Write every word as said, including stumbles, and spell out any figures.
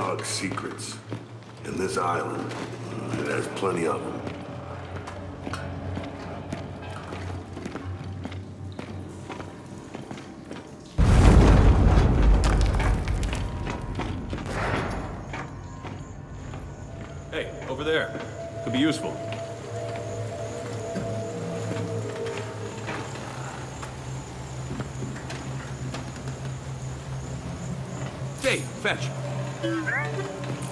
bug secrets. And this island, uh, it has plenty of them. Hey, over there. Could be useful. Hey, fetch.